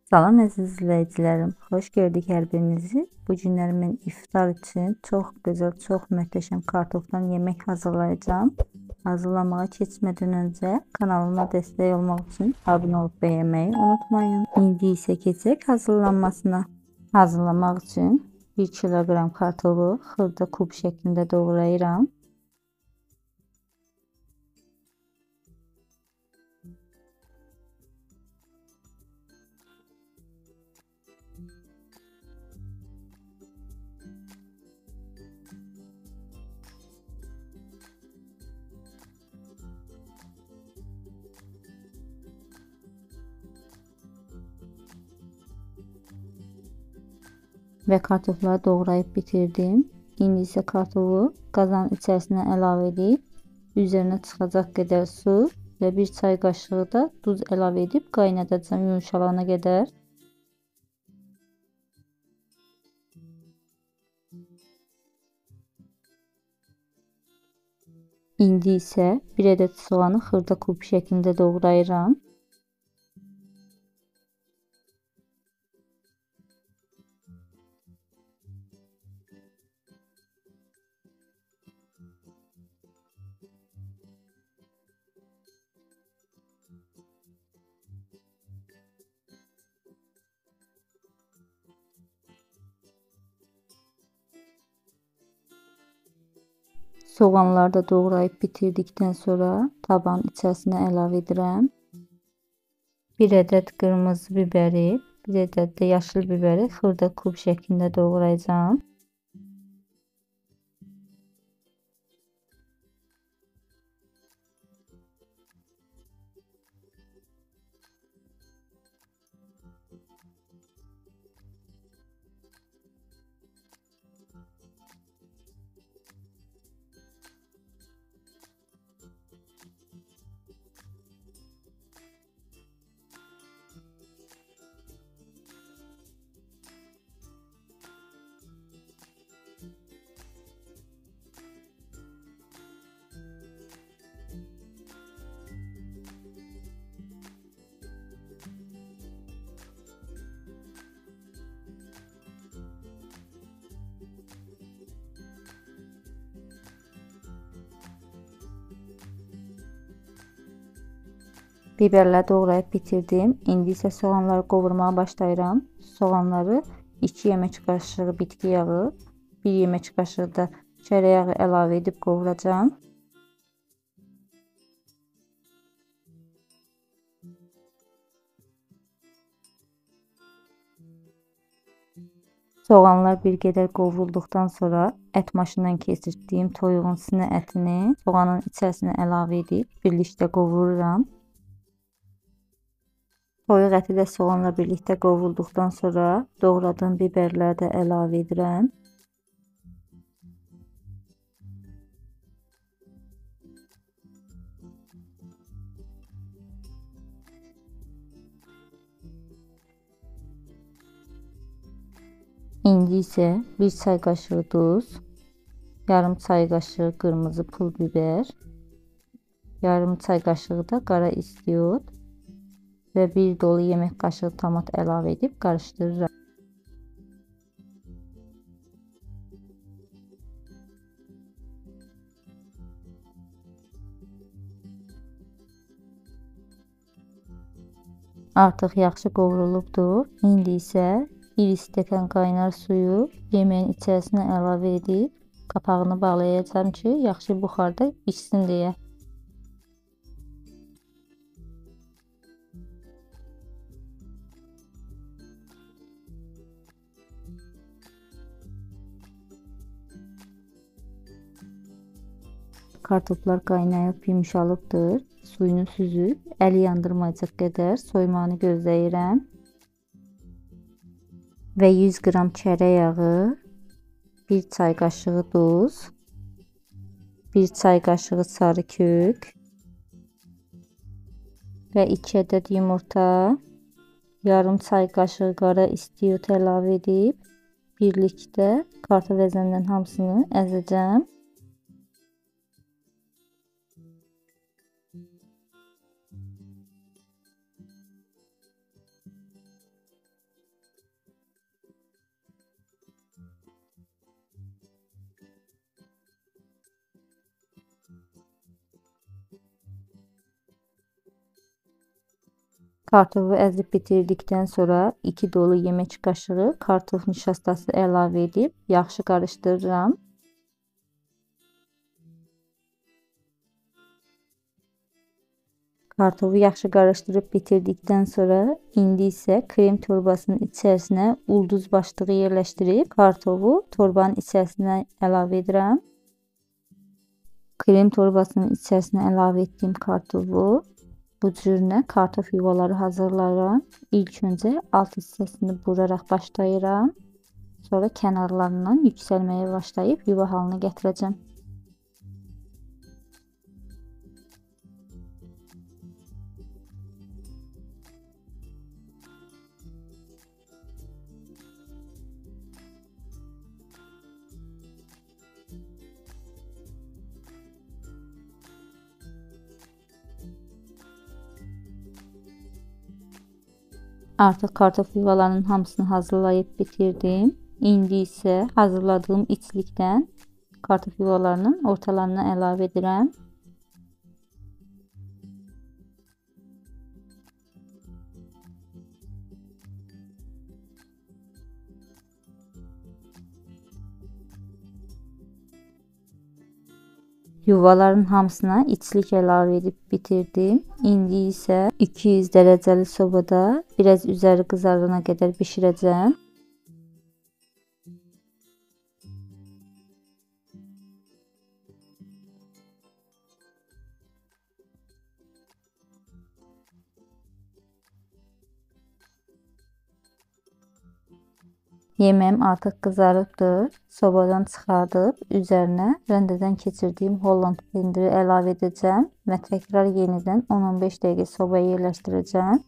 Salam əziz izləyicilərim, xoş gördük hər birinizi. Bu günlər mən iftar üçün çox gözəl, çox möhtəşəm kartofdan yemək hazırlayacağım. Hazırlamağa keçmədən öncə kanalıma dəstək olmaq üçün abunə olub bəyənməyi unutmayın. İndi isə keçək hazırlanmasına. Hazırlamaq üçün 1 kiloqram kartofu xırda kub şəklində doğrayıram. Və kartofları doğrayıb bitirdim. İndi isə kartofu qazanın içərisinə əlavə edib, üzərinə çıxacaq qədər su və 1 çay qaşığı da duz əlavə edib qaynadacağım yumşalana qədər. İndi isə 1 ədəd soğanı xırda kub şəklində doğrayıram. Soğanları da doğrayıb bitirdikdən sonra tabağın içərisinə əlavə edirəm. 1 ədəd qırmızı bibəri, 1 ədəd də yaşıl bibəri xırda kub şəklində doğrayacağım. Biberləri doğrayıb bitirdim. İndi isə soğanları qovurmağa başlayıram. Soğanları 2 yemək qaşığı bitki yağı, 1 yemək qaşığı da çörək yağı əlavə edib qovuracağım. Soğanlar bir qədər qovruldukdan sonra ət maşından keçirdiyim toyuğun sinə ətini soğanın içərisinə əlavə edib birlikdə qovururam. Toyuq əti də soğanla birlikdə qovrulduqdan sonra doğradığım biberləri də əlavə edirəm. İndi isə 1 çay qaşığı duz, yarım çay qaşığı qırmızı pul biber, yarım çay qaşığı da qara istiot və 1 dolu yemək qaşığı tomat əlavə edib qarışdırıram. Artıq yaxşı qovrulubdur. İndi isə 1 stəkan qaynar suyu yeməyin içərisinə əlavə edib qapağını bağlayacağım ki, yaxşı buxarda pişsin deyə. Kartoflar qaynayıb yumşalıbdır. Suyunu süzüb, əli yandırmayacaq qədər soymağını gözləyirəm. Və 100 qram çörək yağı, 1 çay qaşığı duz, 1 çay qaşığı sarı kök və 2 ədəd yumurta, yarım çay qaşığı qara istiot əlavə edib birlikdə kartof əzəndən hamısını əzəcəm. Kartofu əzib bitirdikdən sonra 2 dolu yemək qaşığı kartof nişastası əlavə edib yaxşı qarışdırıram. Kartofu yaxşı qarışdırıb bitirdikdən sonra indi isə krem torbasının içərisinə ulduz başlığı yerləşdirib kartofu torbanın içərisinə əlavə edirəm. Krem torbasının içərisinə əlavə etdiyim kartofu bu cürünə kartof yuvaları hazırlayıram. İlk öncə alt hissəsini buraraq başlayıram. Sonra kənarlarından yüksəlməyə başlayıb yuva halına gətirəcəm. Artıq kartof yuvalarının hamısını hazırlayıb bitirdim. İndi isə hazırladığım içlikdən kartof yuvalarının ortalarına əlavə edirəm. Yuvaların hamısına içlik əlavə edib bitirdim. İndi isə 200 dərəcəli sobada biraz üzəri qızarana qədər bişirəcəm. Yeməğim artıq qızarıbdır. Sobadan çıxardıb üzərinə rəndədən keçirdiyim Holland pendiri əlavə edəcəm və təkrar yenidən 10-15 dəqiqə sobaya yerləşdirəcəm.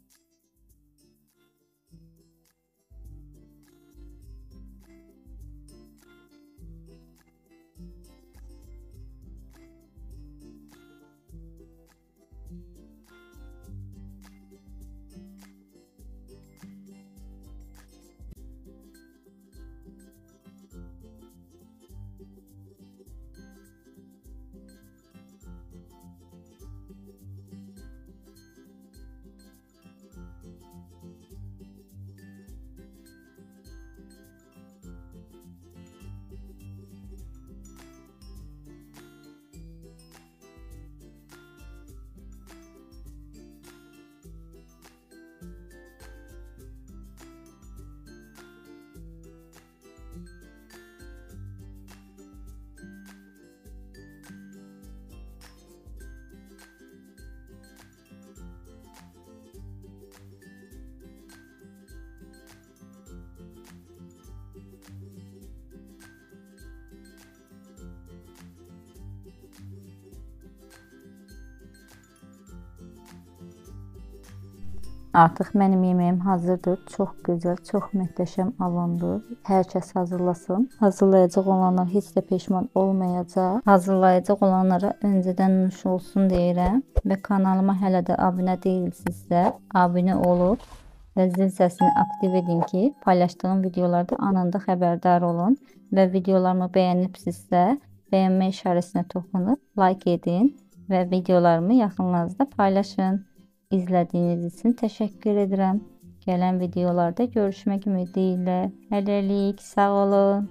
Artıq mənim yeməyim hazırdır. Çox gözəl, çox möhtəşəm alındı. Hər kəs hazırlasın. Hazırlayacaq olanlar heç də peşman olmayacaq. Hazırlayacaq olanlara öncədən nuş olsun deyirəm. Və kanalıma hələ də abunə deyilsinizsə, abunə olub və zil səsini aktiv edin ki, paylaşdığım videolarda anında xəbərdar olun. Və videolarımı bəyənibsinizsə, bəyənmə işarəsinə toxunub like edin və videolarımı yaxınlarınızda paylaşın. İzlədiyiniz üçün təşəkkür edirəm. Gələn videolarda görüşmək ümidi ilə. Hələlik, sağ olun.